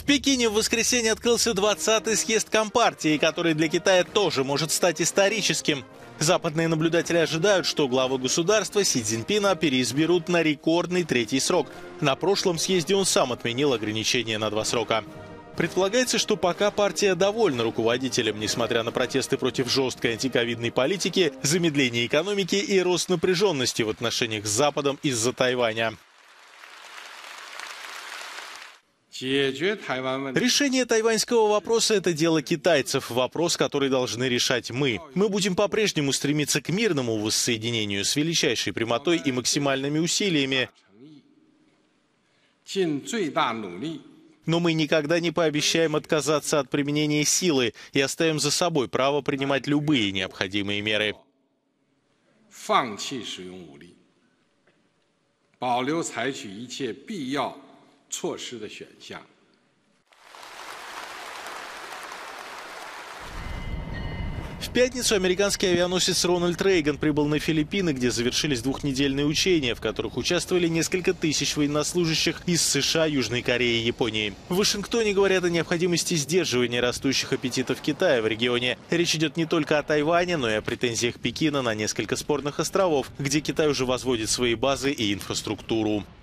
В Пекине в воскресенье открылся 20-й съезд Компартии, который для Китая тоже может стать историческим. Западные наблюдатели ожидают, что главу государства Си Цзиньпина переизберут на рекордный 3-й срок. На прошлом съезде он сам отменил ограничение на 2 срока. Предполагается, что пока партия довольна руководителем, несмотря на протесты против жесткой антиковидной политики, замедления экономики и рост напряженности в отношениях с Западом из-за Тайваня. Решение тайваньского вопроса – это дело китайцев, вопрос, который должны решать мы. Мы будем по-прежнему стремиться к мирному воссоединению с величайшей прямотой и максимальными усилиями. Но мы никогда не пообещаем отказаться от применения силы и оставим за собой право принимать любые необходимые меры. В пятницу американский авианосец «Рональд Рейган» прибыл на Филиппины, где завершились двухнедельные учения, в которых участвовали несколько тысяч военнослужащих из США, Южной Кореи и Японии. В Вашингтоне говорят о необходимости сдерживания растущих аппетитов Китая в регионе. Речь идет не только о Тайване, но и о претензиях Пекина на несколько спорных островов, где Китай уже возводит свои базы и инфраструктуру.